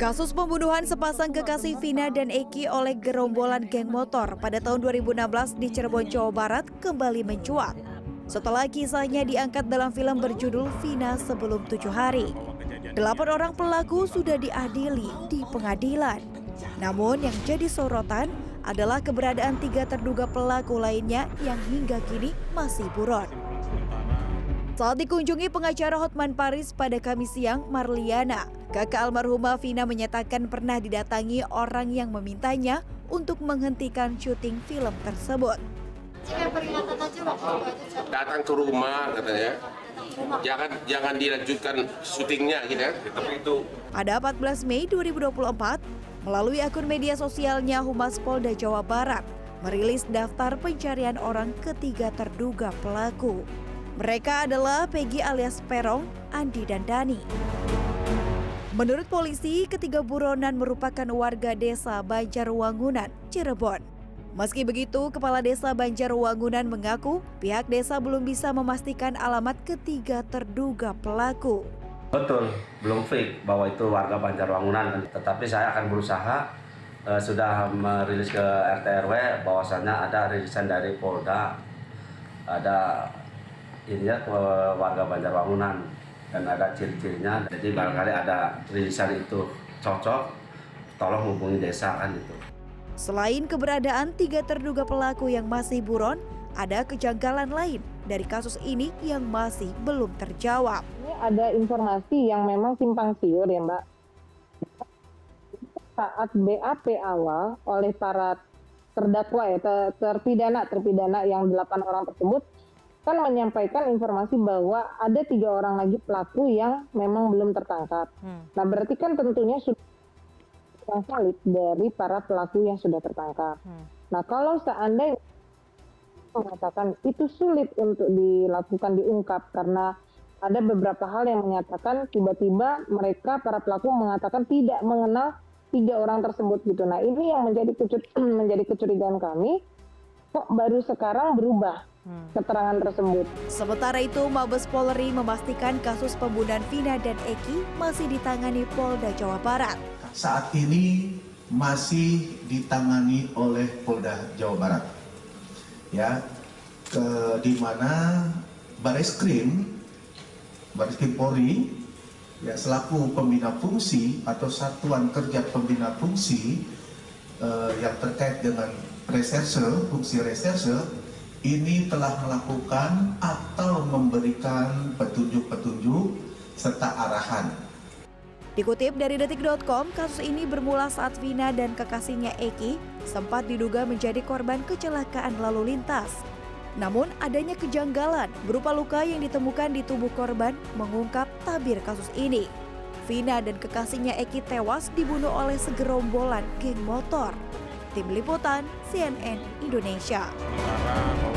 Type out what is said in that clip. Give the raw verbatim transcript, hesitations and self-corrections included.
Kasus pembunuhan sepasang kekasih Vina dan Eki oleh gerombolan geng motor pada tahun dua ribu enam belas di Cirebon, Jawa Barat kembali mencuat setelah kisahnya diangkat dalam film berjudul Vina Sebelum Tujuh Hari. Delapan orang pelaku sudah diadili di pengadilan. Namun yang jadi sorotan adalah keberadaan tiga terduga pelaku lainnya yang hingga kini masih buron. Saat dikunjungi pengacara Hotman Paris pada Kamis siang, Marliana, kakak almarhumah Vina, menyatakan pernah didatangi orang yang memintanya untuk menghentikan syuting film tersebut. Datang ke rumah katanya, jangan jangan dilanjutkan syutingnya gitu ya. Tapi itu. Pada empat belas Mei dua ribu dua puluh empat, melalui akun media sosialnya, Humas Polda Jawa Barat merilis daftar pencarian orang ketiga terduga pelaku. Mereka adalah Peggy alias Perong, Andi, dan Dani. Menurut polisi, ketiga buronan merupakan warga desa Banjarwangunan, Cirebon. Meski begitu, Kepala Desa Banjarwangunan mengaku pihak desa belum bisa memastikan alamat ketiga terduga pelaku. Betul, belum fix bahwa itu warga Banjarwangunan, tetapi saya akan berusaha eh, sudah merilis ke R T R W bahwasannya ada rilisan dari Polda, ada ini ya ke warga Banjarwangunan dan ada ciri-cirinya. Jadi barangkali ada rilisan itu cocok, tolong hubungi desa kan itu. Selain keberadaan tiga terduga pelaku yang masih buron, ada kejanggalan lain dari kasus ini yang masih belum terjawab. Ini ada informasi yang memang simpang siur ya Mbak. Saat B A P awal oleh para terdakwa ya, terpidana terpidana yang delapan orang tersebut kan menyampaikan informasi bahwa ada tiga orang lagi pelaku yang memang belum tertangkap. Hmm. Nah berarti kan tentunya sudah valid dari para pelaku yang sudah tertangkap. Hmm. Nah kalau seandainya mengatakan itu sulit untuk dilakukan diungkap karena ada beberapa hal yang menyatakan tiba-tiba mereka para pelaku mengatakan tidak mengenal tiga orang tersebut gitu. Nah ini yang menjadi kecur- menjadi kecurigaan kami, kok baru sekarang berubah hmm. keterangan tersebut. Sementara itu, Mabes Polri memastikan kasus pembunuhan Vina dan Eki masih ditangani Polda Jawa Barat. Saat ini masih ditangani oleh Polda Jawa Barat, ya, ke di mana Bareskrim, Bareskrim Polri, ya selaku pembina fungsi atau satuan kerja pembina fungsi eh, yang terkait dengan reserse, fungsi reserse, ini telah melakukan atau memberikan petunjuk-petunjuk serta arahan. Dikutip dari detik titik com, kasus ini bermula saat Vina dan kekasihnya Eki sempat diduga menjadi korban kecelakaan lalu lintas. Namun adanya kejanggalan berupa luka yang ditemukan di tubuh korban mengungkap tabir kasus ini. Vina dan kekasihnya Eki tewas dibunuh oleh segerombolan geng motor. Tim Liputan C N N Indonesia.